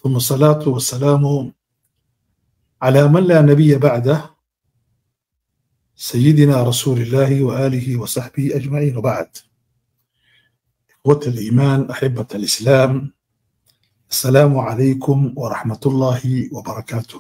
ثم الصلاة والسلام على من لا نبي بعده سيدنا رسول الله وآله وصحبه أجمعين، وبعد. إخوة الإيمان، أحبة الإسلام، السلام عليكم ورحمة الله وبركاته.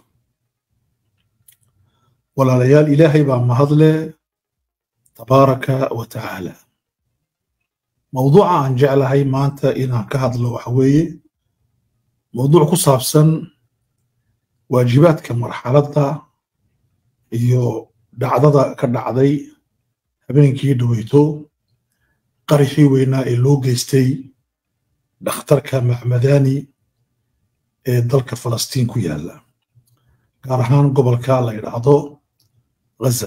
walaalayaal ilaahay baa mahadle tabaaraka wa tacaala. mowduuca aan jeclahay maanta inaan ka hadlo waxa weeye mowduuc ku saabsan waajibaadka marxaladda iyo dhacdada ka dhacday habeenkii dhaweyto qarixii weynaa ee loo geystay dhakhtarka macmadani ee dalka falastiin ku yaala, gaar ahaan gobolka la yidhaahdo Gaza,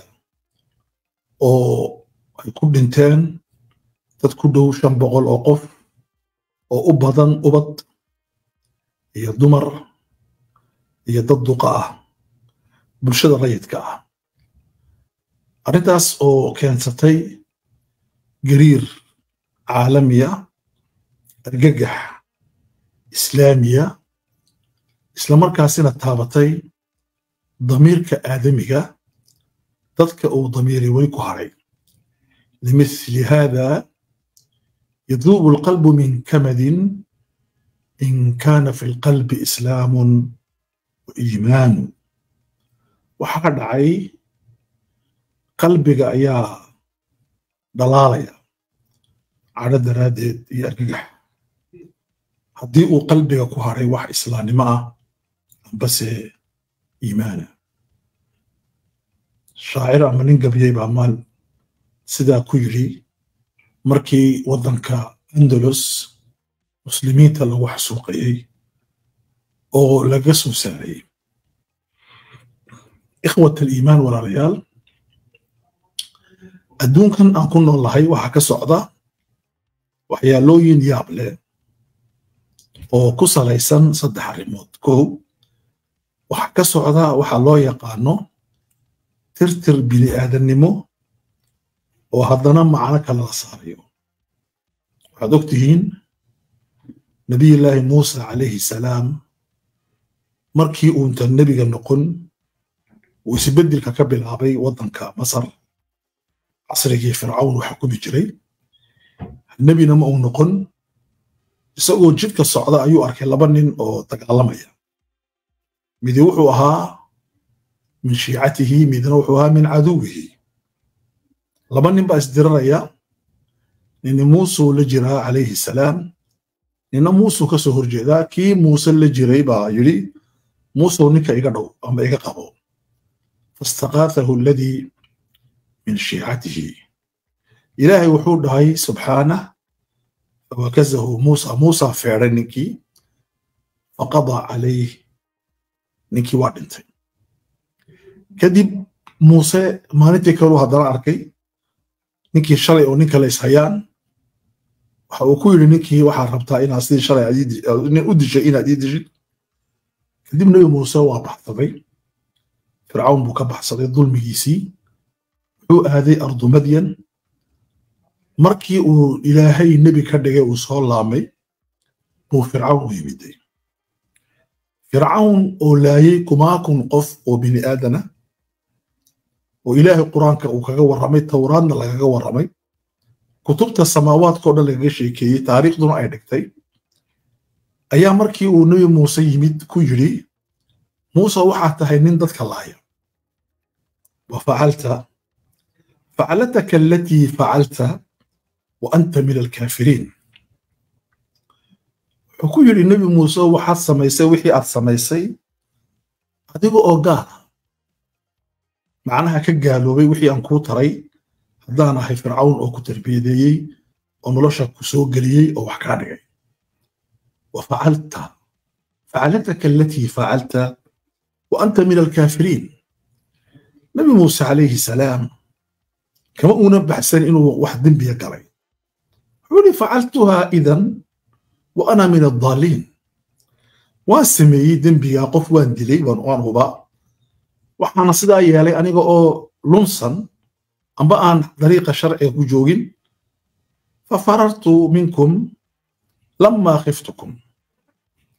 oo ay ku dhinteen dad ku dhow 500 oo qof oo u badan ubad iyo dumar iyo dad duqa ah, bulshada rayidka ah. arrintaas oo keensatay gariir caalamiya, argagax islaamiya, isla markaasina taabatay damiirka aadamiga, dadka uu damiiri weli ku haray. limithli hada yaduubu alqalbu min kamadin in kaana fi lqalbi islaamun wa iimaanu. waxaa ka dhacay qalbiga ayaa dhalaalaya cadho daraaddeed iyo argagax haddii uu qalbiga ku haray wax islaamnimo ah ambase iimaana. shaacir ama nin gabyey baa maal sidaa ku yidhi markii waddanka Andalus muslimiinta lagu xasuuqayey oo laga soo saarayey. ikhwat aliimaan, walaalayaal, adduunkan aan ku noolahay waxaa ka socda waxyaalooyin yaab leh oo ku salaysan 3 arrimood. kow, waxaa ka socda waxaa loo yaqaano tirtir bini'aadannimo oo haddana macno kale la saarayo. waxaad ogtihiin nabiyullaahi muusa calayhi salaam markii uu intaan nebiga noqon uu isbeddelka ka bilaabay waddanka masar casrigii fircawn uu xukumi jiray, nebina ma uu noqon. isagoo jidka socda ayuu arkay 2 nin oo dagaalamaya. midi wuxuu ahaa min shiicatihi, midna wuxuu ahaa min caduwihi. 2 nin baa isdiraraya. nina muusuu la jiraa calayhi salaam, nina muusuu ka soo horjeedaa. kii muuse la jiray baa yidhi, muusuu ninka iga dhow ama iga qabo. fastaqaathahu alladii min shiicatihi. ilaahay wuxuu dhahay subxaanah, fawakazahu muusa. muusa feedhay ninkii, faqadaa calayh. ninkii waa dhintay. kadib muuse maalintii kaluu haddana arkay ninkii shalay oo nin kale ishayaan. waxa uu ku yidhi ninkii, waxaad rabtaa inaad sidii shalay u dishay inaad ii dishid. kadib nebi muuse waa baxsaday. fircawn buu ka baxsaday dulmigiisii, wuxuu aaday ardu madyan. markii uu ilaahay nebi ka dhigay uu soo laamay buu fircawn u yimiday. fircawn oo laayay 1000 qof oo bini aadana oo ilaahay quraanka uu kaga warramay, tawraadna lagaga warramay, kutubta samaawaadka oo dhan lagaga sheekeeyey, taariikhduna ay dhigtay, ayaa markii uu nebi muuse yimid ku yidhi, muuse waxaad tahay nin dadka laaya. wa facalataka alatii facalta wa anta min alkaafiriin. wuxuu ku yidhi nebi muuse, waxaad samaysay wixii aad samaysay adiga oo gaala, macnaha ka gaaloobay wixii aan kuu taray haddaan ahay fircawn oo ku tarbiyadeeyey oo nolosha ku soo geliyey oo wax kaa dhigay. wa facalataka alatii facalta wa anta min alkaafiriin. nebi muuse calayhi salaam kama uuna baxsan inuu wax dembiya galay. wuxuu yidhi, facaltuhaa idan wa ana min addaaliin. waan sameeyey dembigaa, qof waan dilay, waan hubaa. waxaana sidaa yeelay aniga oo lunsan amba aan dariiqa sharciga ku joogin. fafarartu minkum lamaa khiftukum.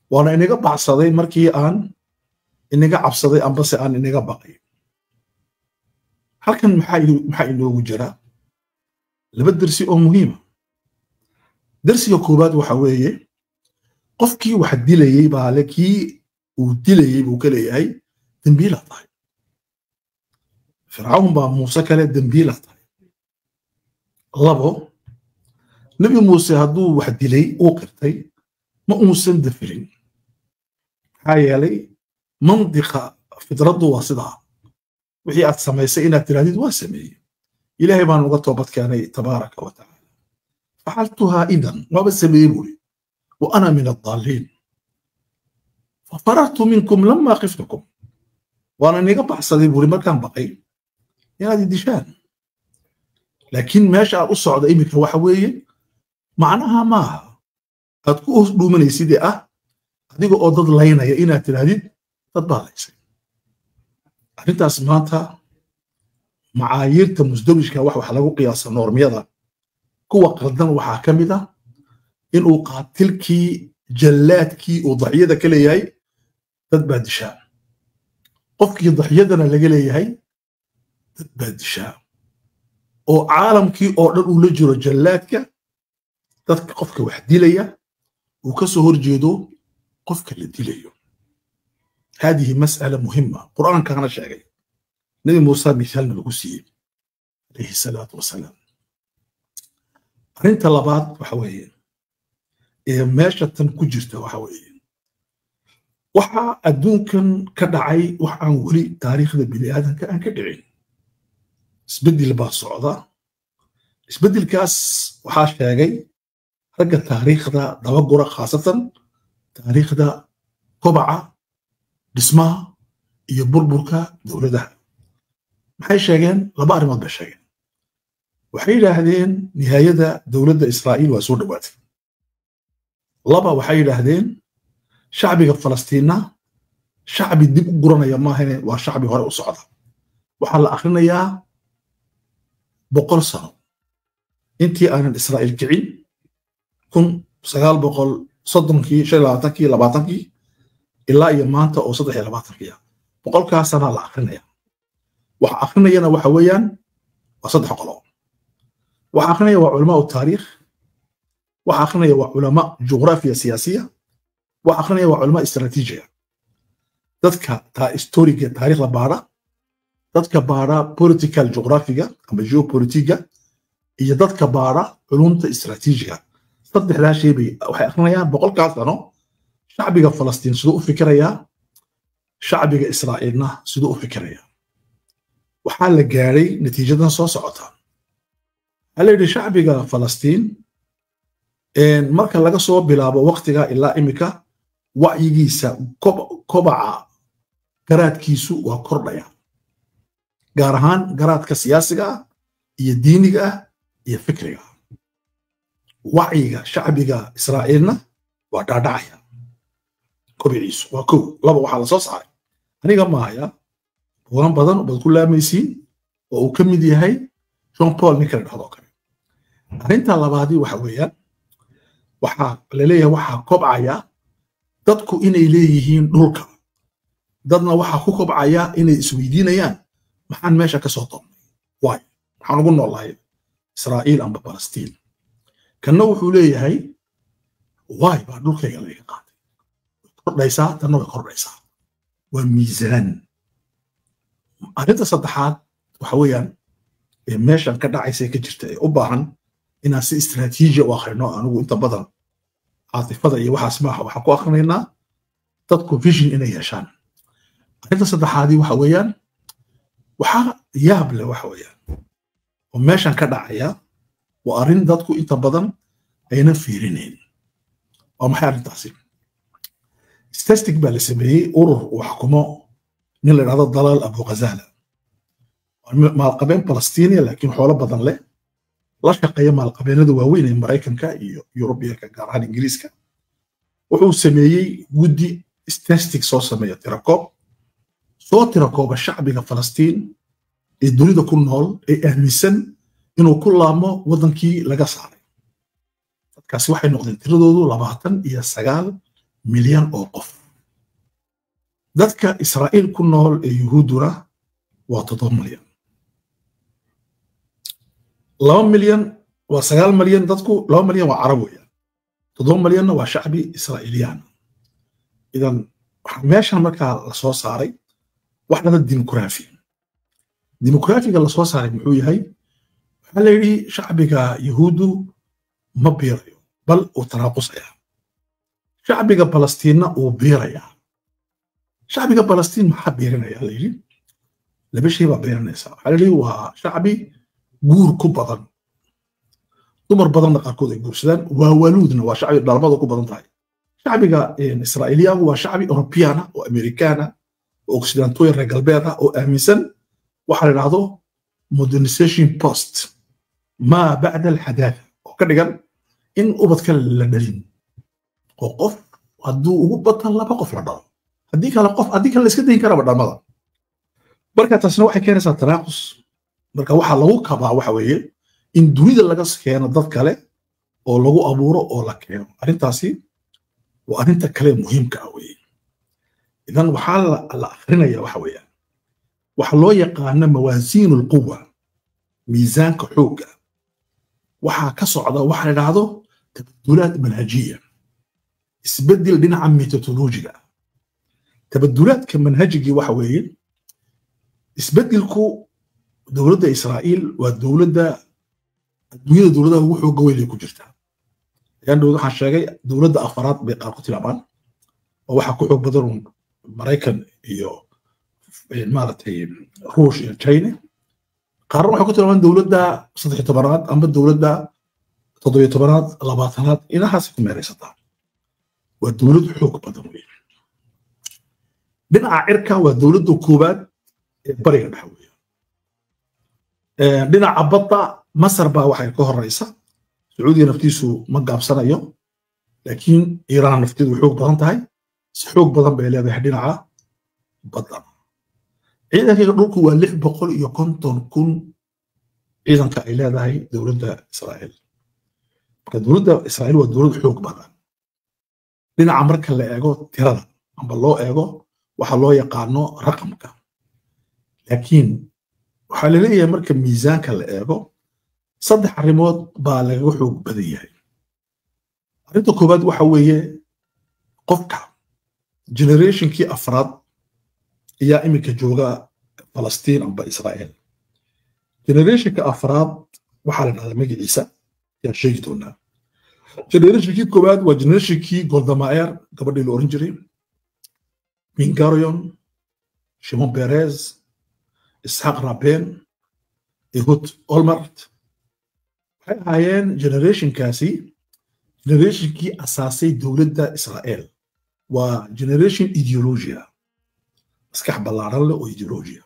waana inaga baxsaday markii aan inaga cabsaday ambase aan inaga baqay. halkan maxaa inoogu jira laba dersi oo muhiima. dersiga koobaad waxa weeye qofkii wax dilayay baa le kii uu dilayay buu ka leeyahay dembiila tahay. fircawn baa muuse kale dembiila tahay. labo, nabi muuse hadduu wax dilay uu qirtay ma uusan dafirin, maxaa yeelay mandiqa fidraddu waa sidaa, wixii aad samaysay inaad tirahdid waa sameeyey, ilaahay baan uga toobad keenay tabaaraka wa tacaala. facaltuhaa idan waaba sameeyey buuri wa ana min addaaliin fafarartu minkum lama khiftukum, waana inaga baxsaday buuri markaan baqay inaad idishaan. laakiin meesha aad u socda iminka waxa weeye macnaha maaha aad ku hoos dhuumanaysidee ah adiga oo dad laynaya inaad tirahdid dad baa laysay. arrintaas maanta macaayiirta musdawishka wax lagu qiyaasa noormiyada kuwa qaldan waxaa ka mid ah inuu qaatilkii jallaadkii uu daxyada ka leeyahay dad baa dishaa, qofkii daxyadana laga leeyahay dad baa dishaa, oo caalamkii oo dhan uu la jiro jallaadka dadka qofka wax dilaya uu ka soo horjeedo qofka la dilayo. هذه مسألة مهمة القرآن كان شاعر نبي موسى مثال القسيم عليه الصلاة والسلام. أنت لبعض وحويين ماشة كجرت وحويين وحا أدونكن كدعي وحا ولي تاريخ البني آدم كان كدعين اسبدل بقى الصعودة اسبدل كاس وحا شاعر رجع تاريخ ده دوجرة خاصة تاريخ ده طبعة dhismaha iyo burburka dowladaha. maxay sheegeen laba arrimood bay sheegeen. waxay yidhaahdeen nihaayada dowladda Israa'iil waa soo dhawaatay. laba waxay yidhaahdeen shacbiga Falastiina shacbi dib u guranaya maahane waa shacbi hore u socda. waxaa la akhrinayaa 100 sano intii aanan Israa'iil kicin 1930kii 25kii 20kii ilaa iyo maanta oo 23 boqolkaa sana la akrinaya. waxa akrinayana waxa weeyaan waa 3 qolo. waxa akrinaya waa culamaa taariikh, waxa akrinaya waa culamaa juqraafiya siyaasiya, waxa akrinaya waa culamaa istiraatiijiya. dadka historiga taariikh la baara, dadka baara political juqraafiga ama geopolitiga, iyo dadka baara culumta istiraatiijiga. saddexdaa shay bay waxay akrinayaan boqolkaa sano shacbiga Falastiin sidoo u fikiraya, shacbiga Israa'iilna sidoo u fikiraya. waxaa la gaaray natiijadan soo socota. hal yidhi shacbiga Falastiin marka laga soo bilaabo waqtiga ilaa imika wacyigiisa kobaca garaadkiisu waa kordhaya, gaar ahaan garaadka siyaasiga iyo diiniga iyo fikriga. wacyiga shacbiga Israa'iilna waa dhaadhacaya kobiciisu waa kow. laba waxaa la soo saaray aniga maaya buugan badan baad ku laamaysiin oo uu ka mid yahay Jean Paul ninka la dhahdo kale. arrinta labaadii waxa weeyaan waxaa la leeyahay waxaa kobcaya dadku inay leeyihiin dhulka, dadna waxaa ku kobcaya inay isweydiinayaan maxaan meesha ka soo doonnay, waay maxaan ugu noolahay Israa'iil amba Falastiin. kanna wuxuu leeyahay waay baa dhulkayga laga qaaday, kordhaysaa tanna way kordhaysaa. waa miisaan. arrinta saddexaad waxa weeyaan meeshan ka dhacaysa ka jirta ee u baahan inaan si istiraatiiji u akhrino. anigu inta badan caatifada iyo waxaas maaha, waxaan ku akhrinaynaa dadku vision inay yeeshaan. arrinta saddexaadii waxa weeyaan waxaa yaab leh waxa weeyaan oo meeshan ka dhacaya waa arrin dadku inta badan ayna fiirinayn. waa maxay arrintaasi? statistic baa la sameeyey urur uu xukumo nin la yidhahdo Dalaal Abu Ghazala, maalqabeen Falastiiniya laakiin xoolo badan leh, la shaqeeya maalqabeenada waaweyn ee Maraykanka iyo Yurubiyanka gaar ahaan Ingiriiska. wuxuu sameeyey guddi statistic soo sameeya tirakooba shacbiga Falastiin ee dunida ku nool ee aaminsan inuu ku laamo wadankii laga saaray. dadkaasi waxay noqdeen tiradoodu 29 milyan oo qof dadka Israa'iil ku nool ee Yuhuuduna waa 7 milyan 2 milyan waa 9 milyan dadku 2 milyan waa Carab weeyaan 7 milyanna waa shacbi Israa'iiliyaan idan meeshan markaa la soo saaray wax dhan dimuqraadiga la soo saaray muxuu yahay waxa la yiri shacbiga Yuhuudu ma biirayo bal uu tanaaqusaya shacbiga Palestiina uu biiraya shacbiga Palestiin ma biirinaya la yiri laba shay baa biirinaysa waxa la yiri waa shacbi guur ku badan dumar badan qaarkood ay guursadaan waa waluudna waa shacbi dhalmada ku badan tahay shacbiga Israa'iiliyagu waa shacbi Europeana oo Amerikaana oo Occidental reer galbeeda oo aaminsan waxa la yiraahdo modernization post ma bacda al-hadath oo ka dhigan in ubadka la dhalin oo qof hadduu ugu batan laba qof la dhalo haddii kale la iska dayn kara dhalmada marka taasna waxay keenaysaa tanaaqus marka waxa lagu kabaa waxa weeye in dunida laga keeno dad kale oo lagu abuuro oo la keeno arrintaasi waa arrinta kale muhiimka ah weeye idan waxaa la akhrinaya waxa weeye waxa loo yaqaan mawaasiin alquwa miisaanka xoogga waxa ka socda waxa la yiraahdo tabadulaad manhajiya isbedel dhinaca metodolojiga tabadulaadka manhajigi waxa weeye isbedelku dowladda Israa'iil waa dowladda adduunyada dowladaha ugu xoogga weyn ku jirta yaan dowladda waxaan sheegay dowladda afaraad bay qaar ku tilmaamaan oo waxa ku xoog badan Mareykan iyo maaragtay Ruush iyo China qaarna waxay ku tilmaamaan dowladda 13aad amba dowladda 17aad 20aad inahaas ku meeraysataa waa dowlad xoog badan weyn dhinaca cirka waa dowladda koobaad ee bariga dhexe weyn dhinaca badda Masar baa waxay ka horeysa Sacuudiga naftiisu ma gaabsanayo laakiin Iiraan nafteedu xoog badan tahay si xoog badan bay leedahay dhinaca badda ciidanka dhulku waa 650,000 ciidanka ay leedahay dowladda Israa'iil marka dowladda Israa'iil waa dowlad xoog badan dhinaca marka la eego tirada amba loo eego waxa loo yaqaano raqamka laakiin waxa la leeyahay marka miisaanka la eego saddex arrimood baa laga xoog badan yahay arrinta koobaad waxa weeye qofka generationkii afraad ayaa iminka jooga Palestine amba Israa'iil generationka afraad waxa la dhahdaa magaciisa yaa sheegi doonaa generationkii koobaad waa generationkii Golda Meir gabadhii la oran jiray Ben Gurion Shimon Peres Ishaq Rabin Ehud Olmert waxay ahaayeen generationkaasi generationkii asaasay dowladda Israa'iil waa generation ideologia maskax ballaaran leh oo ideologia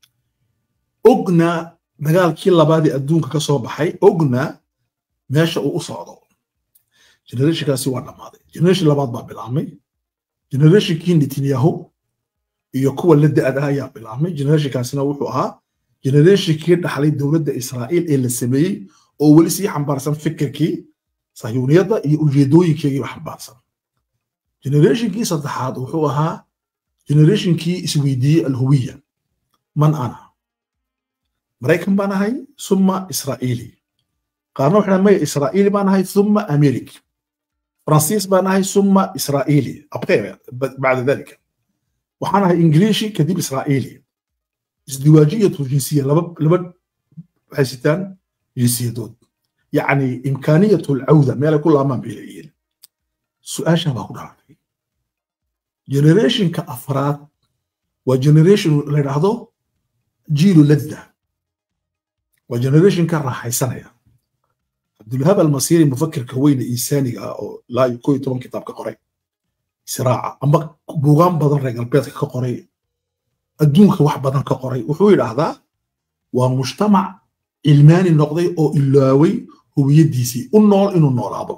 ogna dagaalkii labaad ee adduunka ka soo baxay ogna meesha uu u socdo generationkaasi waa dhamaaday generation labaad baa bilaabmay generationkii Netanyahu iyo kuwa la da'da ayaa bilaabmay generationkaasina wuxuu ahaa generationkii dhaxlay dowladda Israa'iil ee la sameeyay oo wali si xambaarsan fikirkii sahyuuniyadda iyo ujeedooyinkeedii wax xambaarsan generationkii saddexaad wuxuu ahaa generationkii isweydiiyay alhuwiya man ana Mareykan baan ahay summa Israa'iili qaarna waxaan may Israa'iili baan ahay summa Ameriki فرنسيس بانهاي ثم إسرائيلي أبقى بعد ذلك وحنا إنجليزي كذب إسرائيلي ازدواجية الجنسية لبد حيثيتان جنسية دود يعني إمكانية العودة ما كل أمام بيلاقيين سؤال شبه هذا جنريشن كأفراد وجنريشن لهذا جيل لذة وجنريشن كراح سنة عبد الوهاب المصيري مفكر كوين إنساني أو لا يكون طبعا كتاب كقري صراع أما بوغام بدن رجال بيت كقري الدون كواحد بدن كقري وحوي هذا ومجتمع علماني النقدي أو إلاوي هو يديسي النور إنه النور هذا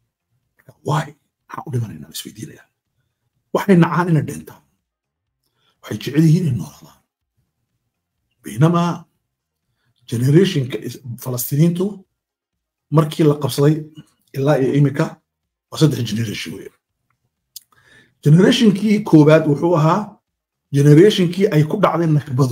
واي حاول ما ننام في دينا وحنا نعاني الدنتا وحيجعلين النور هذا بينما جنريشن فلسطينيين تو markii la qabsaday ilaa iyo imika waa saddex generation weey generationkii koowaad wuxuu ahaa generationkii ay ku dhacday nakbadu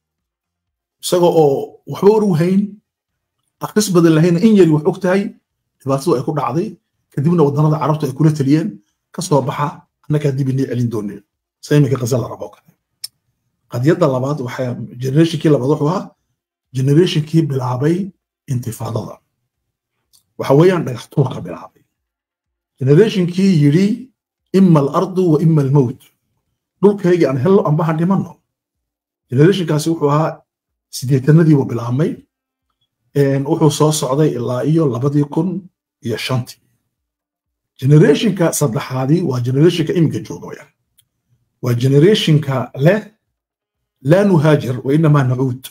isagoo oo waxba war u hayn akhris badan lahayn in yari wax og tahay dhibaatadu ay ku dhacday kadibna wadannada carabtu ay kula taliyeen ka soo baxa annagaa dib inay celin dooneen sayminka qasal arab oo kale qadiyadda labaad waxaa generationkii labaad wuxuu ahaa generationkii bilaabay intifaadada waxa weeyaan dhagax tuurka bilaabay generationkii yidhi ima alardu wa ima almowt dhulkaygii aan hello amba han dhimanno generationkaasi wuxuu ahaa sideetanadiibu bilaabmay wuxuu soo socday ilaa iyo 2005 generationka saddexaadii waa generationka iminka jooga wayaan waa generationka leh laa nuhaajir wa inamaa nacuud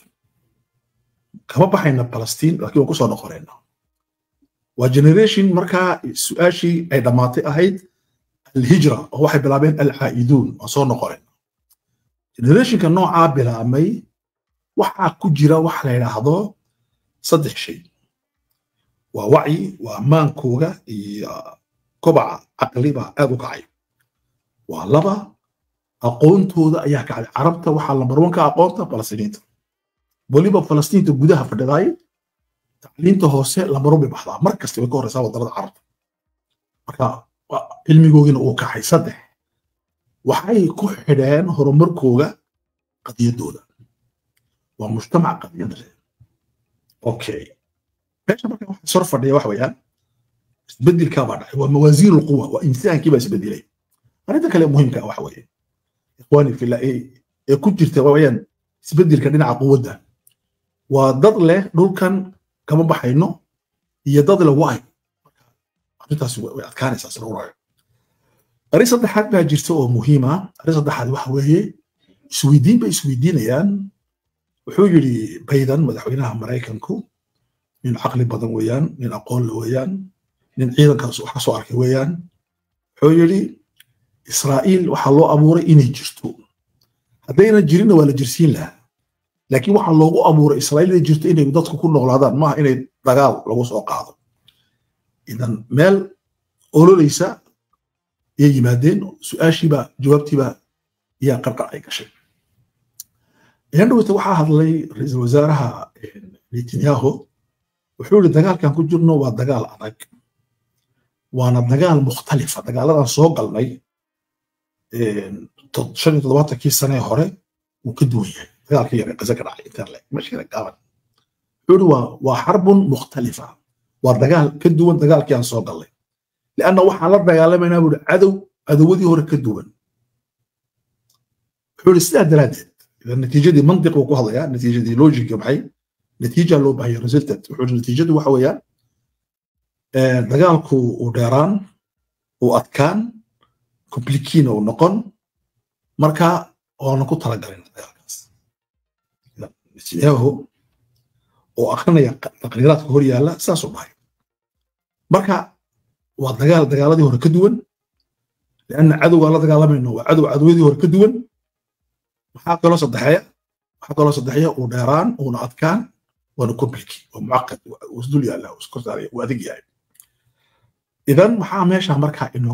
kama baxayna Palestine laakiin waan ku soo noqonayna waa generation markaa su'aashii ay dhamaatay ahayd alhijra oo waxay bilaabeen alcaa'iduun oo soo noqonayna generationka noocaa bilaabmay waxaa ku jira wax la yidhaahdo saddex shay waa wacyi waa maankooga iyo kobaca caqliba aad u kacay waa laba aqoontooda ayaa kacday carabta waxaa lambar 1 ka aqoonta Palestiniinta waliba Palestiniinta gudaha fadhiday tacliinta hoose lambar 1 bay baxdaa mar kasta way ka horeysaa wadannada carabta marka cilmigoogina uu kacay saddex waxay ku xidheen horumarkooga qadiyadooda waa mujtamac qadiyad leh okay meesha marka waxa soo fadhiya wax weeyaan isbedelka baa dhacay waa mawaasiin alquwa waa insaankii baa isbedelay arinta kale muhiimka waxa weeye ikhwaani fillah ee ku jirta weeyaan isbedelka dhinaca quwadda waa dad leh dhulkan kama baxayno iyo dad leh waay arintaas way adkaanaysaa sida uu arin saddexaad baa jirta oo muhiim ah arin saddexaad waxa weeye isweydiinayaan wuxuu yiri baydan madaxweynaha Mareykanku nin aqli badan weeyaan nin aqoon leh weeyaan nin ciidankaas wax ka soo arkay weeyaan wuxuu yiri Israa'iil waxa loo abuuray inay jirto haddayna jirin waa la jirsiin lahaa laakiin waxa loogu abuuray Israa'iil inay jirto inay dadku ku noolaadaan ma inay dagaal lagu soo qaado idan meel ololeysa ay yimaadeen su'aashiiba jawaabtiiba yaa qarqar ay gashay yandhowta waxaa hadlay ra'iisul wasaaraha Netanyahu wuxuu yiri dagaalkan ku jirno waa dagaal adag waana dagaal mukhtalifa dagaaladan soo galnay 75 sano hore uu ka duwan yahay dagaalka yar ee Gaza ka dhacay inta le mashkila gaaban yiri waa xarbun mukhtalifa waa dagaal ka duwan dagaalkii aan soo galnay لأنه waxaan la dagaalamayna buu cadawadi hore ka duwan wuxuu sidaa daraadeed natiijadii mantiq uu ku hadlaya natiijadii logic maxay natiija loo baahay resultat wuxuu natiijadu waxa weeyaan dagaalku uu dheeraan uu adkaan complicated oo noqon marka oo ku talagalay dagaalkaas natiijahu oo aqrinaya taqriiraadka hor yaala saas u dhahay marka ودجال هو كدون لأن عدو الله دجال منه وعدو عدوه هو كدون حق الله صدحية وديران ونعطكان ونكملكي ومعقد وسدولي الله وسكرت عليه وأذيق يعني إذا محا ماشي مركها إنه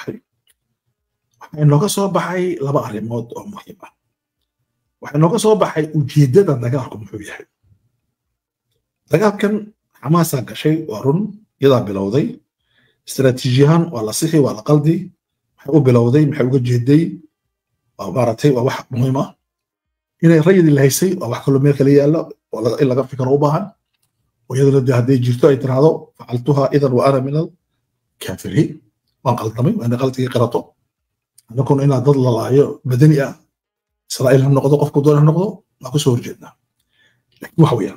قصوا بحي لبا ريموت أو مهمة وإنه قصوا بحي وجدد دجالكم حبيحي دجال كان حماسة شيء ورن يضع بلوضي استراتيجيان ولا صحي ولا قلدي محو بلوضي محو جهدي وبارتي وواحد مهمة إن الرجل اللي هيسي وواحد كله ميرك لي ولا إلا قف فكر أوباها ويدل دي هدي جرتو يترهضو فعلتها إذا وأنا من الكافرين وانقلتمي وأنا قلتي قرأتو أنا كون إنا ضل الله بدنيا إسرائيل هم نقضوا قف كدون هم نقضوا ما كسور جدنا لكن وحويا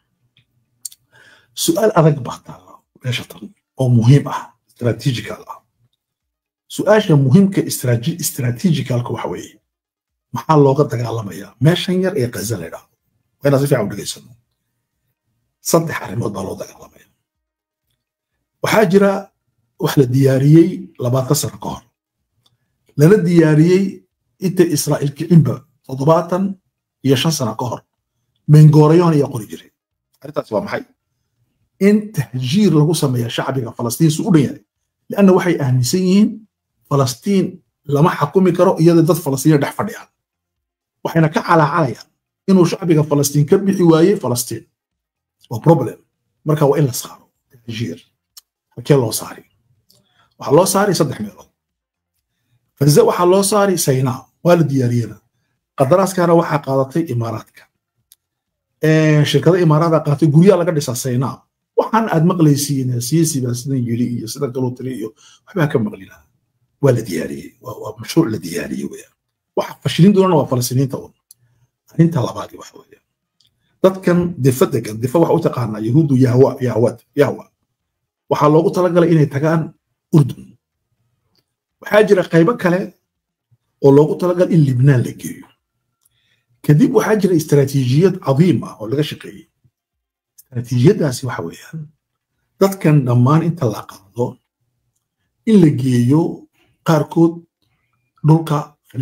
سؤال أذك بحثا ليش أو مهمة استراتيجيكال سؤال مهم كاستراتيجيكال كوحوي محل لغة دقالمية ماشان ير إيه قزل إله وأنا زي في عود ليسنو صدح عرمود بالو دقالمية وحاجرة وحلة دياريي لبا قصر كهر لنا دياريي إنت إسرائيل كإنبا تضباطا يشان سنة كهر من قوريون يقول جري هذا تسوى محي إن تهجير له سمية شعبي فلسطين سؤولية لأنه وحي أهمسيين فلسطين lama xukumi karo iyada dad Falastiin dhex fadhiyaan waxayna ka calaacalayaan inuu shacbiga Falastiin ka bixi waayay Falastiin waa problem marka waa in la saaro Algeer halkee loo saari waxa loo saari saddex meelood Gaza waxa loo saari Saynaa waa la diyaariyay qadaraaskana waxa qaadatay Imaaraadka shirkada Imaaraadka qaatay guryaha laga dhisaa Saynaa waxaan aad maqlaysiin siyaasi baa sidan yiri iyo sida kale oo tiriyo waxba ka maqlina waa la diyaariyay waa mashruuc la diyaariyay waxa fashilin doona waa Falastiiniinta inta labaad waxa weeye dadkan difa waxa u taqaana yahuudu yahwa waxa loogu talagalay inay tagaan Urdun waxa jira qaybo kale oo loogu talagalay in Lebanon la geeyo kadib waxa jira istaraatiijiyad cadiima oo laga shaqeeyay istaraatiijiyadaasi waxa weeyaan dadkan dhammaan inta la qaado in la geeyo qaarkood dhulka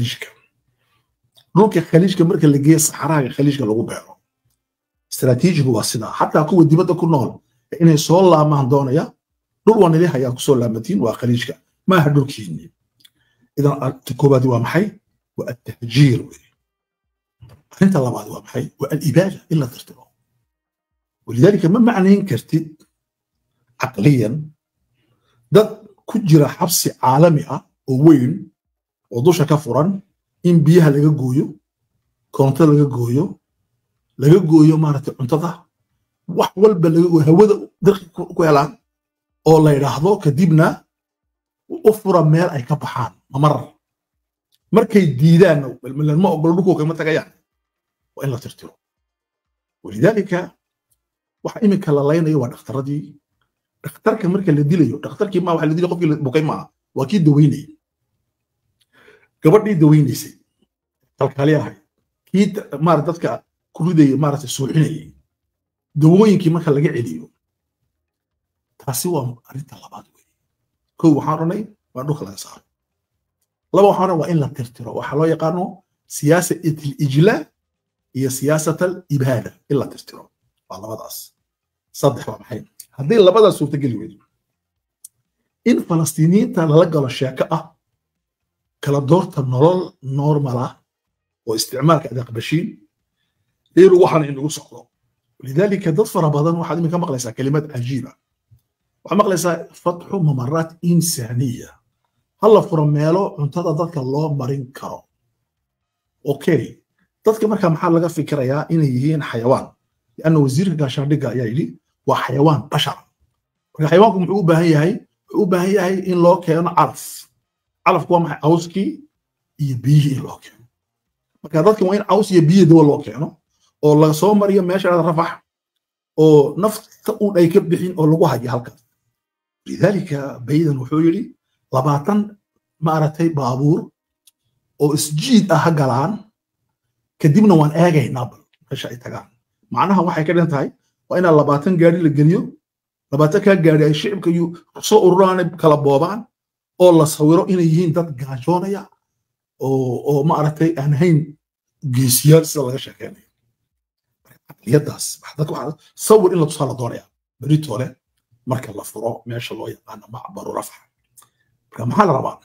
khaliijka marka la geeyo saxaraha khaliijka lagu beero istaraatiijigu waa sida xataa kuwa dibadda ku nool inay soo laamaan doonaya dhul waan ilaahay ayaa ku soo laamatiin waa khaliijka ma aha dhulkiinni idan koobaad waa maxay waa at-tahjiir inta labaad waa maxay waa al-ibaada illa tirtiro ولذلك ما معنى كرتد عقليا ضد كجرا حبس عالمي وين ودوشا كفرا إن بيها لغا جويو كونتا لغا جويو مارت عنتظا wax walba hawada dirqi ku helaan oo la yiraahdo kadibna u fura meel ay ka baxaan markay diidaan ma ogol dhulku kama tagayaan waa in la tirtiro ولذلك waxa imika la leynayo waa dhakhtarka marka la dilayo dhakhtarkii ma waxa la dilay qofkii bukay ma waa kii daweynay gabadhii daweynaysay kalkaaliyahay kii maar dadka ku riday maartay suuxinayay dawooyinkii marka laga celiyo taasi waa arinta labaad weey koow waxaan ranay waa dhulka laga saaro laba waxaan waa in la tirtiro waxa loo yaqaano siyaasatul ijlaa iyo siyaasatul ibada in la tirtiro waa labadaas saddex waa maxay haddii labadaas suurta geli weydo in Falastiiniyiinta lala galo sheeko ah kala doorta nolol normal ah oo isticmaalka aqbashiin إيرو وحنا إنه صعود لذلك ضفر بدن واحد من كم قلسها كلمات عجيبة ومقلسها فتح ممرات إنسانية هلا فرميلو انتظر ذلك الله مرين كرو أوكي ذلك مركب محل لقى فكرة يا إنه يهين حيوان لأنه وزير كاشان دقة يا إلي وحيوان بشر حيوانكم عقوبة هي إن لو كان عرف قوام عوسكي يبيه لو كان مركب ذلك وين عوس يبيه دول لو كانوا oo laga soo mariyo meesha Rafax oo nafta u ay ka bixin oo lagu hayo halka lidalika baydan wuxuu yiri 20 maaratay baabuur oo isjiid ah galaan kadibna waan eegaynaa meesha ay tagaan macnaha waxay ka dhantahay waa in 20 gaari la geliyo 20 ka gaari ay shicibka soo ururaan kala boobaan oo la sawiro inay yihiin dad gaajoonaya oo maaratay aan hayn geesiyaal sida laga sheekeeyo يداس حدك واحد صور إلا تصال دوريا بريتو له مركز لفرو ماشى الله يقانا معبر ورفح كمحل ربع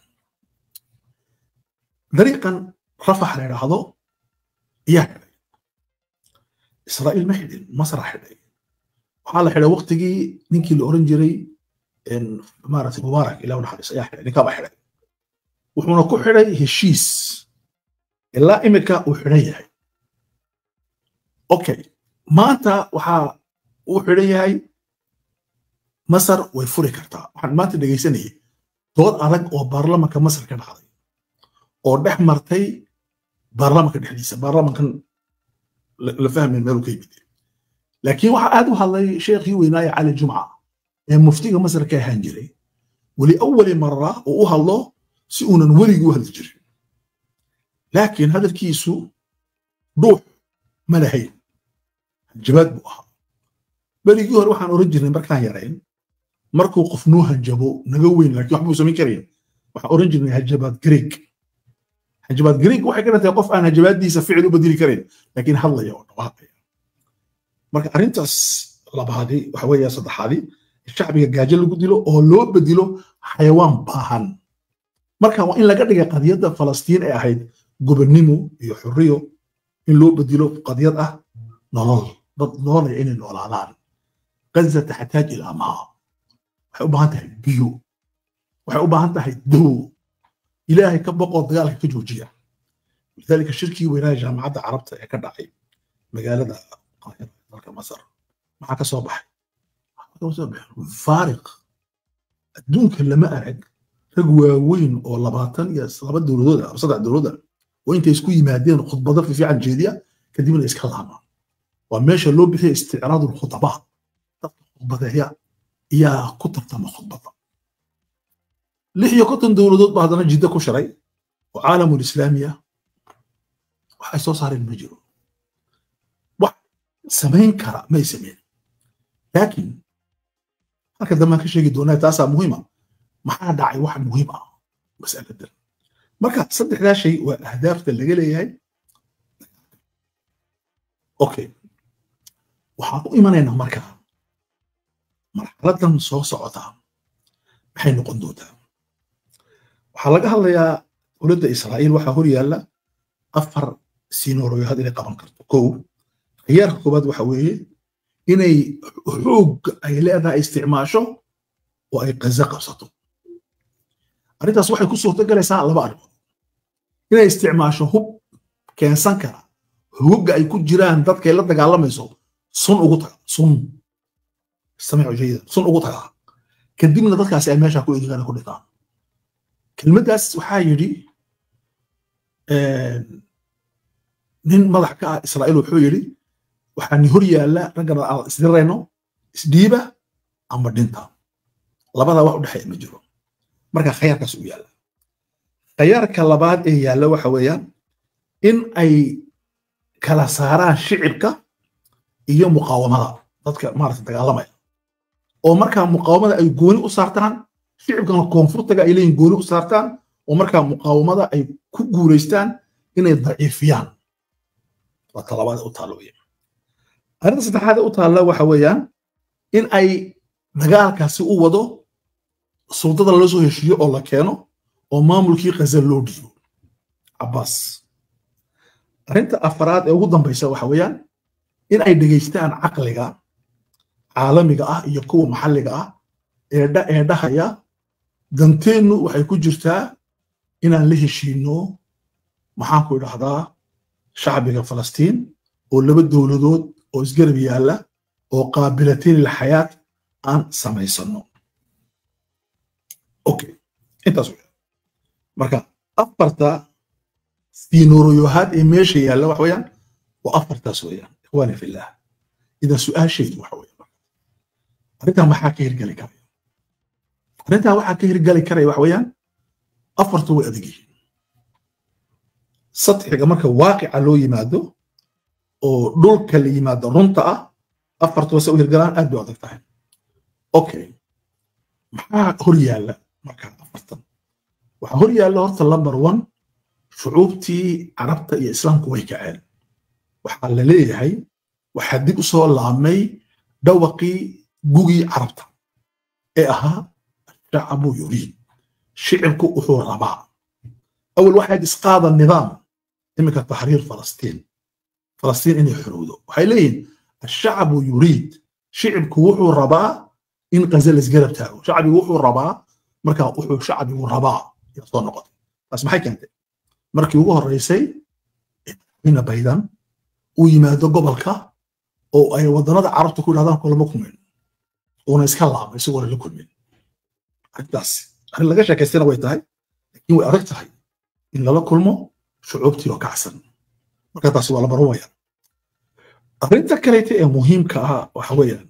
طريقا رفح لهذا يعني إسرائيل محدن مصر حدي وحال حدا وقت جي نينكي الأورنجري إن مارة مبارك إلى ونحرس يا حدا نكابة حدا وحنا كل حدا هشيس إلا إمكا وحنيه أوكي maanta waxa uu xiran yahay Masar way furi kartaa waxaan maanta dhageysanayay dood adag oo baarlamaanka Masar ka dhacday oo dhex martay baarlamaanka dhexdiisa baarlamaankan la fahmin meel ka yimid laakiin waxa aad u hadlay sheekhi weynaaya Ali Jumca ee muftiga Masar ka ahaan jiray wali awwal marra oo u hadlo si uunan weligu u hadli jirin laakiin hadalkiisu dhuux ma lahayn جباد بوها بل يقول روح عن أورنجين مركان يرين مركو قفنوها جابو نجوين لكن يحبوا سمين كريم وح أورنجين هالجباد جريك هالجباد جريك واحد كانت يقف أنا جباد دي سفعلوا بديل كريم لكن هلا يا واحد مرك أرنتس لبهادي وحوي صدح هذه الشعب يجاجل بديله أو لو بديله حيوان باهن marka waa in laga dhigay qadiyadda Falastiin ay ahayd gobonnimo iyo xurriyo in loo bedelo qadiyad ah nolol dad noolay inay noolaadaan. Gaza taxtaaj ilaa maa waxay u baahan tahay biyo, waxay u baahan tahay dawo, ilaahay ka boqo dagaalka ka joojiya. lidaalika shirkii weynaa jaamacadda carabta ee ka dhacay magaalada qaahira dalka masar maxaa ka soo baxay faariq adduunka lama arag rag waaweyn oo 22 dowladood ama 3 dowladood oo intay isku yimaadeen khudbado fiican jeediya kadibna iska laamaan. waa meesha loo bixiyay isticraadul khutaba dadka khudbadeeya yaa ku tartama khudbada. 56 dowladood baa haddana jidda ku shiray oo caalamul islaamiya waxay soo saareen ma jiro wax samayn kara may samayn. laakiin halka dambe ka sheegi doonaa taasaa muhiima maxaa dhacay wax muhiim ah mas'aladan. marka saddexdaa shay waa ahdaafta laga leeyahay. okay waxaan u imanaynaa marka marxaladan soo socota maxay noqon doontaa. waxaa laga hadlayaa dowladda Israa'iil waxaa hor yaalla 4 siinoorooyaad inay qaban karto. kow khiyaarka koobaad waxa weeye inay xoog ay leedahay isticmaasho oo ay Gaza qabsato. arrintaas waxay ku suurtagelaysaa 2 arrimood. inay isticmaasho hub keensan kara hogga ay ku jiraan dadkay la dagaalamayso sun ugu taga sun samiicu jayida sun ugu taga kadibna dadkaasi ay meesha ku eegaan ku dhitaan. kelmaddaas waxaa yidhi nin madax ka ah Israa'iil wuxuu yidhi waxaan hor yaalla raggan aan isdirayno isdhiiba ama dhinta labada wax u dhaxay ma jiro. marka khiyaarkaas u yaalla. khiyaarka labaad ee yaalla waxa weeyaan in ay kala saaraan shicibka iyo muqaawamada dadka maaragtay dagaalamaya oo marka muqaawamada ay gooni u saartaan shicibkana koonfurtaga ay leeyihiin gooni u saartaan oo marka muqaawamada ay ku guuleystaan inay daciifiyaan. waa talabaad u taalooya. arrinta saddexaad u taalla waxa weeyaan in ay dagaalkaasi u wado sultada la soo heshiiyo oo la keeno oo maamulkii Gaza loo dhiibo Abbas. arrinta afraad ee ugu dambaysa waxa weeyaan in ay dhageystaan caqliga caalamiga ah iyo kuwa maxalliga ah ee dhahaya danteennu waxay ku jirtaa inaan la heshiino maxaan ku idhahdaa shacbiga Falastiin oo 2 dowladood oo isgarab yaalla oo qaabilatiin lilxayaat aan samaysano. okay intaas marka 4 siinoorooyaad ee meesha yaalla wax weeyaan waa 4taas weeyaan ikhwaani fillah. idan su'aasheedu waxa weeyaan arrintan maxaa ka hirgali karaya. arrintan waxaa ka hirgali karaya wax weeyaan 4tu way adag yihiin. sadxiga marka waaqica loo yimaado oo dhulka la yimaado runta ah 4tu way u hirgalaan aad bay adag tahay. okay maxaa hor yaalla marka 4tan waxaa hor yaalla horta number 1 shucuubtii carabta iyo islaamku way kaceen. waxaa la leeyahay waxaa dib u soo laabmay dhawaqii gugii carabta ee ahaa shacbu yuriid shicibku wuxuu rabaa. awal waxay isqaada nidaam imika tahriir falastiin inay xorowdo. waxay leeyihiin ashacbu yuriid shicibku wuxuu rabaa in Gaza la isgarab taago. shacbigu wuxuu rabaa marka wuxuu shacbigu rabaa ina soo noqotay. taas maxay keentay markii ugu horeysay ina baydan uu yimaado gobolka oo ay wadannada carabta ku yidhahdaan kulama kulmin uuna iska laabay isagoo la kulmin. arrintaas arrin laga sheekaystana way tahay laakiin way adag tahay in lala kulmo shucuubtii oo kacsan. marka taasi waa la baran wayaan. arrinta kaleete ee muhiimka ah waxa weeyaan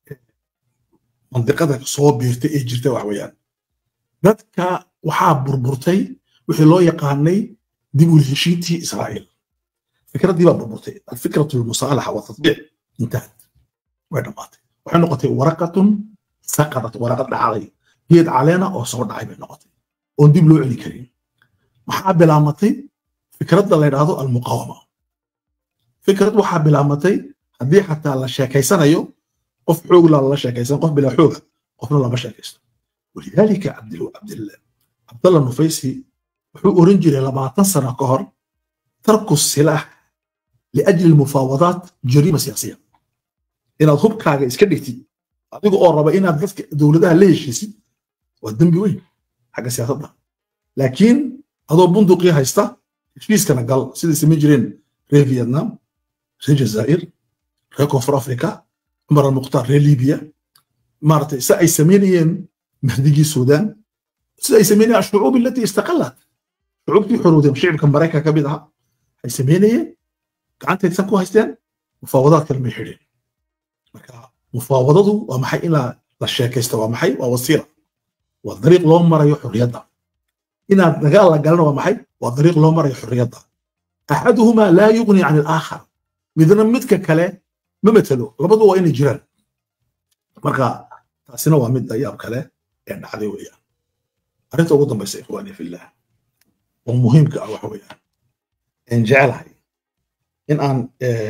mandiqada soo biirtay ee jirta waxa weeyaan dadka waxaa burburtay wixii loo yaqaanay dib u heshiintii Israa'iil. fikraddii baa burburtay. alfikratu almusaalaxa wa tatbiic intahat way dhamaatay. waxay noqotay waraqatun saqadat waraqad dhacday geed caleena oo soo dhacay bay noqotay oon dib loo celi karin. maxaa bilaamatay fikradda la yidhaahdo almuqaawama. fikrad waxaa bilaamatay haddii xataa la sheekaysanayo qof xoog la sheekaysan qof bilaa xooga qofna lama sheekaysto. walidaalika عبد الله النفيسي وحو أورنجي لبعض سنة كهر تركوا السلاح لأجل المفاوضات جريمة سياسية. إن أضرب كاجا إسكندرتي أعطيك أوروبا إن أضرب دولتها ليش يسي والدم بوين حاجة سياسة. لكن هذا بندقية هيستا إيش كان قال سيدي سمجرين في فيتنام في الجزائر في كونفر أفريقيا عمر المختار في ليبيا مارتي سأي سمينيين مهديجي السودان سأي سمينيين الشعوب التي استقلت شعوب في حروبهم شعب كمبريكا كبيرها أي سمينيين كانت تسكوا هيستان مفاوضات كلمة حرين مفاوضته ومحي إلى الشاكيست ومحي ووصيرة والطريق لهم مرة حريتها إن نقال قالنا ومحي والطريق لهم مرة حريتها أحدهما لا يغني عن الآخر مثلا متك كلا ما مثله لبضوا وين جيران مركا تاسنا ومد أيام كلا يعني هذه ويا أنت أقول بس إخواني في الله ومهم كأروح ويا إن جعلها إن أن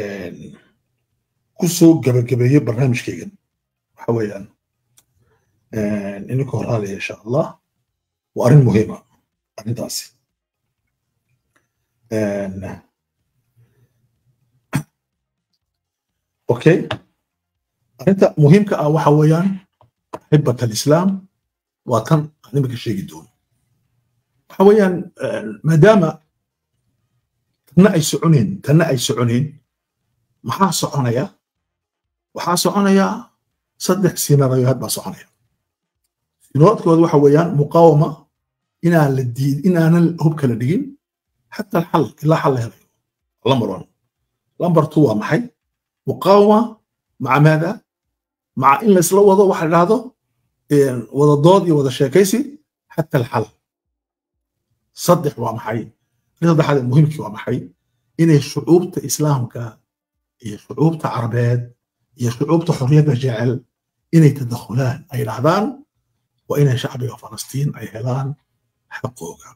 كسو قبل برنامج كيجن حويان إنكم هالي إن شاء الله وأرين مهمة أرين تاسي أوكي أنت مهم كأوحويان حبة الإسلام وكان نمك الشيء جدون حويان ما دام تنأي سعونين محا سعونيا وحا سعونيا صدق سيناريوهات با سعونيا سيناريوهات كود وحويان مقاومة إن أنا الهبكة لدين حتى الحل إلا حل هذا لمبر 1 لمبر 2 محي مقاومة مع ماذا؟ مع إن الإسلام وضع واحد هذا وضع ضادي وضع شاكيسي حتى الحل صدق ومحي هذا هذا المهم كي ومحي إن الشعوب إسلامك هي شعوب عربيات هي شعوب حرية جعل إن يتدخلان أي لحظان وإن شعب فلسطين أي هلان حقوقا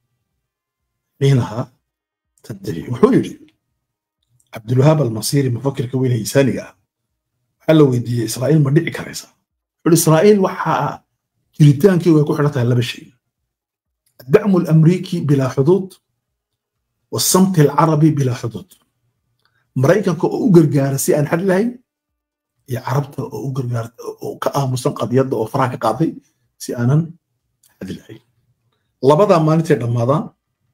حينها تنتهي وحولي عبد الوهاب المصيري مفكر كويل إنسانية حلو يدي إسرائيل مدعي كريسة حول إسرائيل وحا جريتان كي ويكون حرتها لا بشيء الدعم الأمريكي بلا حدود والصمت العربي بلا حدود مريكا كأوجر جارسي أن حد لهي يا عربت أوجر جار كأمسن قضية أو فراك قاضي سي أنا حد لهي لبضع ما نتي رمضان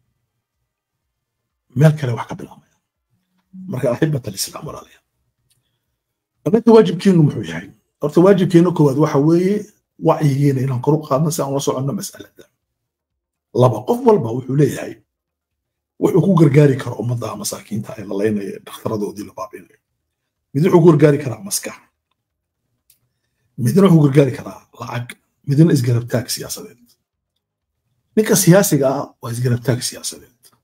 مالك لو حكى بالأمر مركا أحبة الإسلام ولا ليه أنا واجب كينو محوياي أرت واجب كينو كواد وحوي وعيين إلى قروق هذا سأنوصل عنا مسألة ده لبا قف والبا وحولي هاي وحكو قرقاري كرا أمضاها مساكين تاي للينا دختردو دي لبابين مدن حكو قرقاري كرا مسكح مدن حكو قرقاري كرا لعق مدن إسقربتاك سياسة نيكا سياسي وإسقربتاك سياسة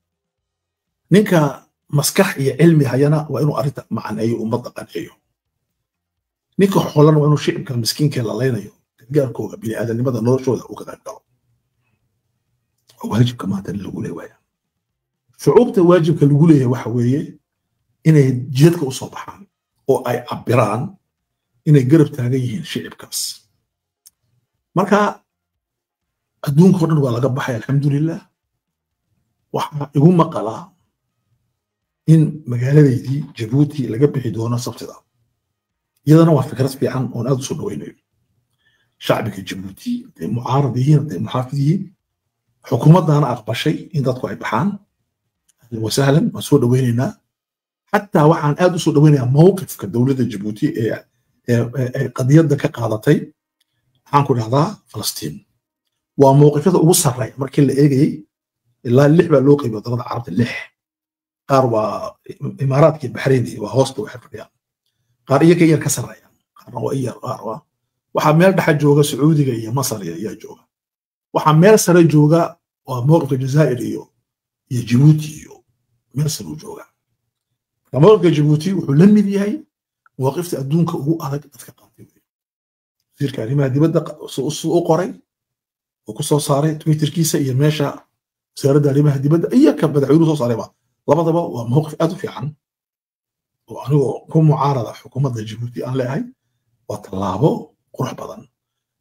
نيكا مسكح iyo cilmi hayana waa inuu arinta macnaeeyo ummadda qanciyo ninka xoolana waa inuu shicibka miskiinka la leenayo gargaarkooda bini'aadanimada noloshooda uu ka qayb galo waajibka maanta lagu leeyahay shucuubta waajibka lagu leeyahay waxa weeye inay jidadka u soo baxaan oo ay cabiraan inay garab taagan yihiin shicibkaas marka adduunka oo dhan waa laga baxay alxamdulilah waxa igu maqalaa إن مجالدي جيبوتي لقى بحدونا صفتها يدنا وفكرت في عن أن أدرس الوين شعبك الجيبوتي معارضين محافظين حكومتنا أنا أقبل شيء إن تطلع بحان وسهلا مسؤول ويننا حتى وحن أدرس الوين موقف كدولة الجيبوتي قضية ذكاء قاضتي حنكون هذا فلسطين وموقفه وصل رأي مركل اللي إلا اللحبة اللوقي بضرب عرض اللح قار وإمارات البحريني وهوست وحفريان قار إيا كسر رأيان قار وإيا قار وحمير دحا جوغا سعودي إيا مصر إيا جوغا وحمير سر جوغا وموقف الجزائر إيا جيبوتي إيا مير سر جوغا موقف جيبوتي وحلمي دي هاي وقفت أدونك هو أدك أتفقاتي سير كلمة دي بدأ سوء قري وكسو صاري تويتر كيسا إيا ماشا سيرد عليها دي بدأ إيا كبدا عيونو صاري بقى labadaba waa mowqif aad u fiican oo anigoo ku mucaarada xukuumadda Djibouti aan leeyahay waa tallaabo qurux badan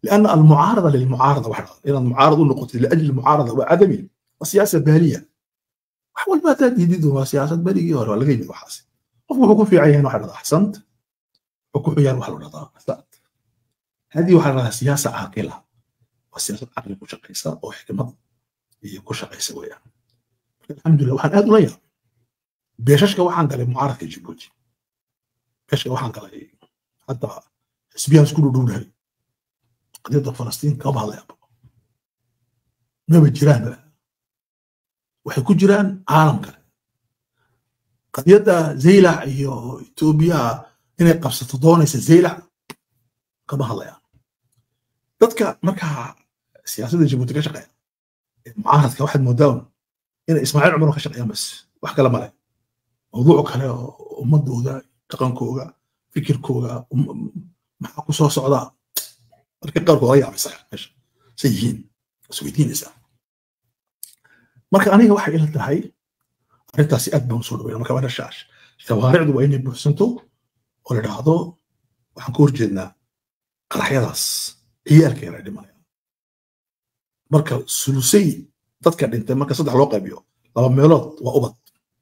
لان المعارضه للمعارضه واحده، ان المعارض نقطه لاجل المعارضه وعدمي وسياسه باليه. حول ما تجديد وسياسه باليه ولا غير وحاسب وحكم في عين واحد احسنت حكم عين واحد احسنت. هذه واحد سياسه عاقله وسياسه عقل كشقيسه او حكمه هي كشقيسه ويان. الحمد لله waxaan aad ula yaabay beeshashka waxaan galay mucaaradka Djibouti beeshka waxaan galay hadda xisbiyahan isku dhudhuunahay qadiyadda Falastiin kama hadlayaba maba jiraan waxay ku jiraan caalam kale qadiyadda Zeylac iyo Itoobiya inay qabsato doonaysa Zeylac kama hadlayaan dadka markaa siyaasadda Djibouti ka shaqeeya mucaaradka waxaad moodaan in Ismaaciil Cumar ka shaqeeyaan bas wax kale ma leh موضوع kale oo ummadooda dhaqankooda fikirkooda maxaa ku soo socda marka qaarkood ay yaabisay meesha sayiin isweydiinaysa marka aniga waxay ila tahay arrintaasi aad baan soo dhaweeyay marka waa shaash shawaaricdu waa inay buuxsanto oo la dhahdo waxaan ku horjeednaa qaraxyadaas ciyaalkeena dhimanaya marka sulusay dadka dhintay marka saddex loo qaybiyo laba meelood waa ubad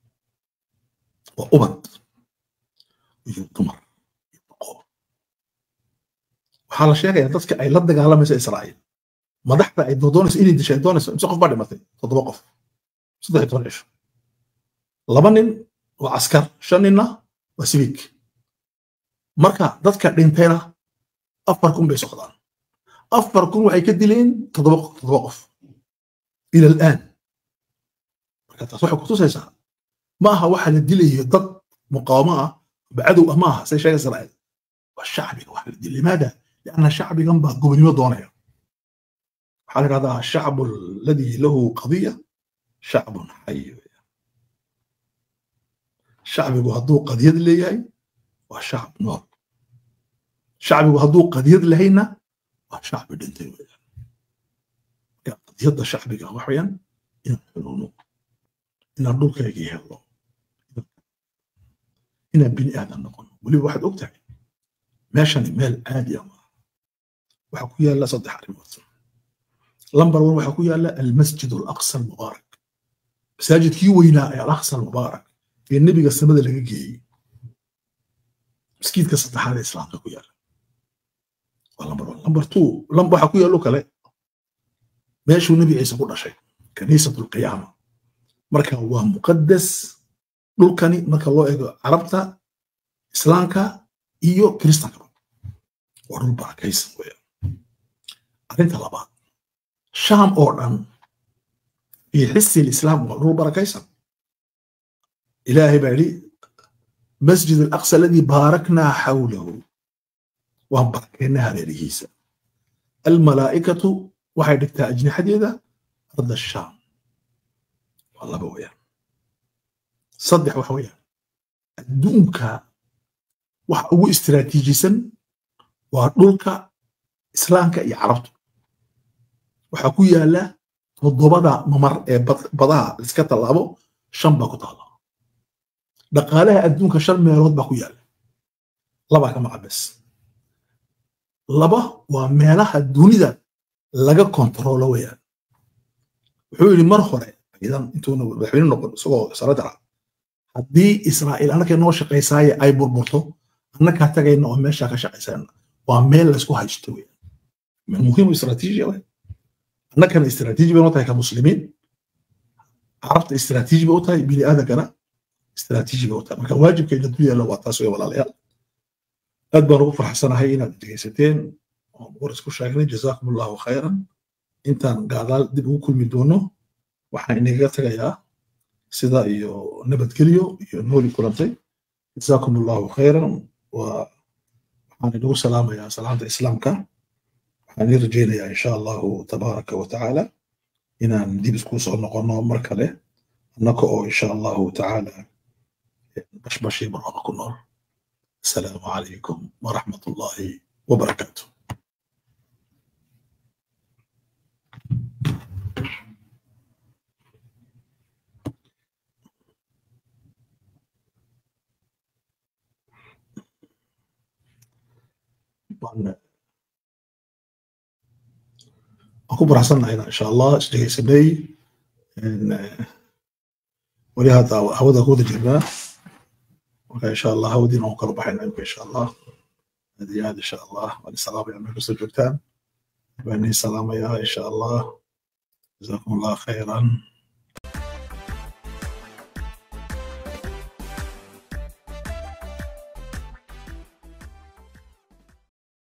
وأبد ويطمر يبقى وحال الشيء يعني تذكر أي لدق على مسا إسرائيل ما ضحت أي دونس إني دش دونس مسقف بعد مثلا تتوقف صدق يتونيش لبنان وعسكر شننا وسبيك مركا تذكر دينتينا أفركم بيسقطان أفركم وحي كدلين تتوقف إلى الآن مركا تصحوا كتوسيسا maaha waxa la dilayo dad muqaawama ah bacadu maaha say sheegay Israa'iil waa shacbiga waxa la dilay limaada liana shacbigan baa gobonimo doonaya waxa la yiraahdaa shacbu alladhi lahu qadiya shacbun hayy shacbigu hadduu qadiyad leeyahay waa shacb nool shacbigu hadduu qadiyad lahayna waa shacbi dhintay weeyaan qadiyadda shacbiga waxa weeyaan inaan xunuuno inaan dhulkayga helo إن بني آدم نقول ولي واحد أكتر ماشان مال عادي أما وحكويا لا صدح ريموت لمبر وحكويا لا المسجد الأقصى المبارك مساجد كيوينا الأقصى المبارك في النبي قسم هذا اللي جي مسجد كصدح على الإسلام حكويا لمبر 2 لمبر حكويا له كلا ماشي النبي عيسى كل شيء كنيسة القيامة مركه هو مقدس dhulkani marka loo eego carabta islaamka iyo kristaanka waa dhul barakaysan weeyaan arrinta labaad shaam oo dhan iyo xisi islaam waa dhul barakaysan ilaahay baa yidhi masjid al-aqsa alladhi baarakna xawlahu waan barakaynaa hareerihiisa almalaa'ikatu waxay dhigtaa ajnixadeeda arda shaam waa laba weeyaan صدح وحويا الدونكا وحو استراتيجيسن ودولكا اسلامكا يا عربتو وحكو يالا تضبدا ممر بضاها اسكا طلابو شنبا كو طالا دقالها الدونكا شن ميلود باكو يالا لبا كما بس لبا وميلها الدونيدا laga كنترول ويا وحو يلي مر هوري اذا انتو مدحوين نقول سو سردرا haddii Israa'iil anaka noo shaqeysay ay burburto anaka tagayna oo meesha ka shaqeysana waa meel la isku haysto weeyaan meel muhiim oo istiraatiiji ah anaka istiraatiiji baan u tahay ka muslimiin carabta istiraatiiji baan u tahay bini aadamkana istiraatiiji baan u tahay marka waajibkeena dunyada waa taas weey walaalayaal aad baan ugu faraxsanahay inaad dhegeysateen oo war isku sheegnay jazaakumullahu khayran intaan gaadaal dib ugu kulmi doono waxaan inaga tagayaa سيدا iyo nabadgeliyo iyo nooli kulantay jazakumullahu khayran wa waxaan idinku salaamayaa salaanta islaamka waxaan rajaynayaa insha Allah tabaaraka wa ta'ala inaan dib isku soo noqono mar kale annaka oo insha Allah ta'ala bashbashi baraka ku nool assalamu alaykum wa rahmatullahi wa barakatuh ku faraxsanahay insha Allah isdhegeysanay wali hadda hawada ku wada jirnaa marka insha Allah hawadiina oo kala baxayna insha Allah hadii insha Allah wali salaam ya meel soo joogtaan bani salaam ya insha Allah jazakumullahu khairan